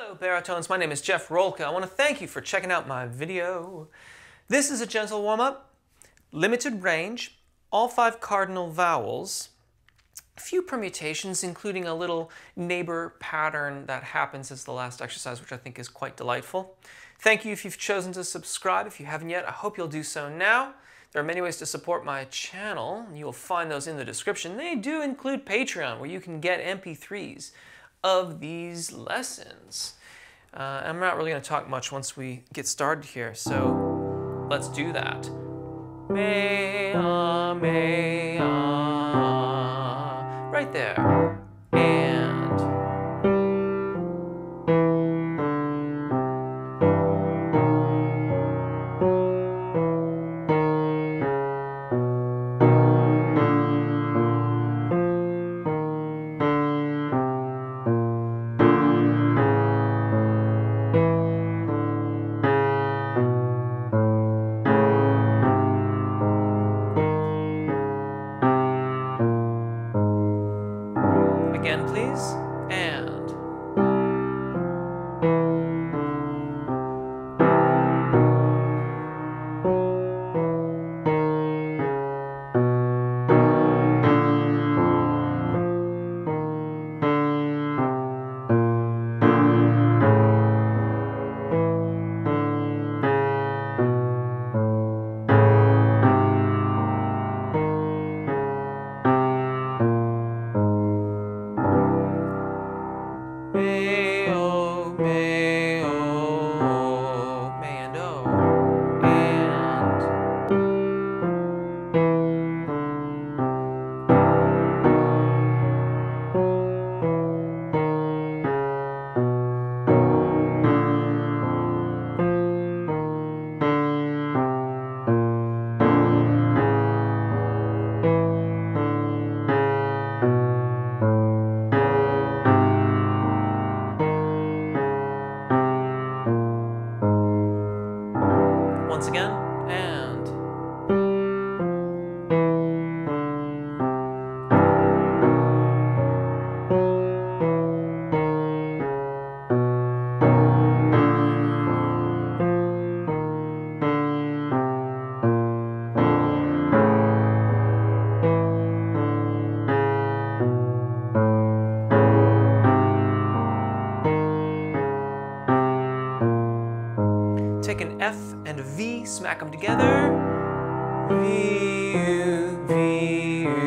Hello Baritones, my name is Jeff Rolka. I want to thank you for checking out my video. This is a gentle warm-up, limited range, all 5 cardinal vowels, a few permutations including a little neighbor pattern that happens as the last exercise, which I think is quite delightful. Thank you if you've chosen to subscribe. If you haven't yet, I hope you'll do so now. There are many ways to support my channel. You will find those in the description. They do include Patreon, where you can get MP3s of these lessons. I'm not really going to talk much once we get started here, so let's do that. Right there. And again, please. And once again, and take an F and a V, smack them together. V, U, V, U.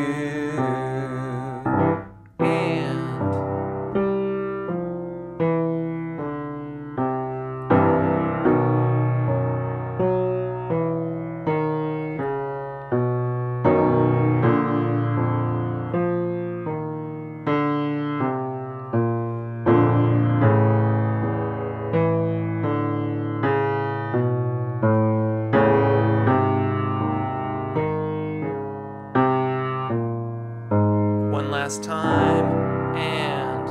One last time, and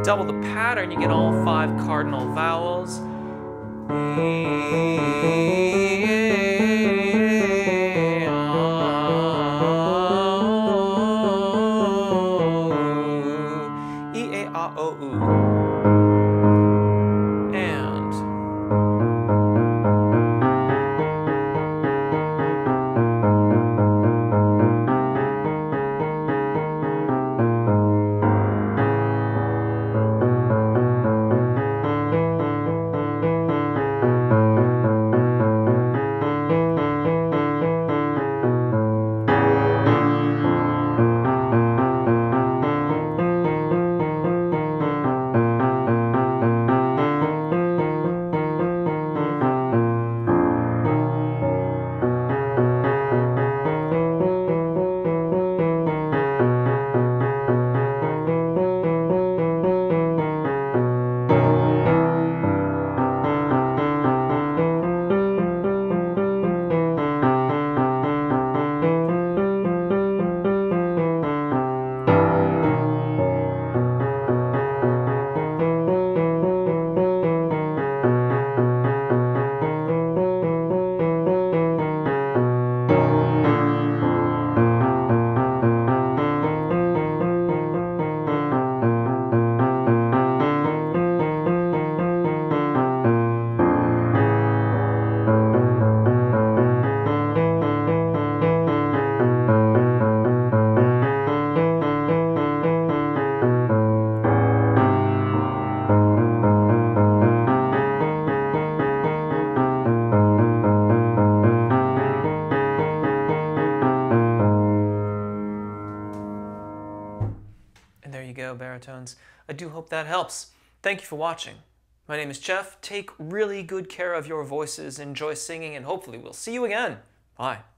double the pattern, you get all 5 cardinal vowels. And there you go, baritones. I do hope that helps. Thank you for watching. My name is Jeff. Take really good care of your voices, enjoy singing, and hopefully we'll see you again. Bye.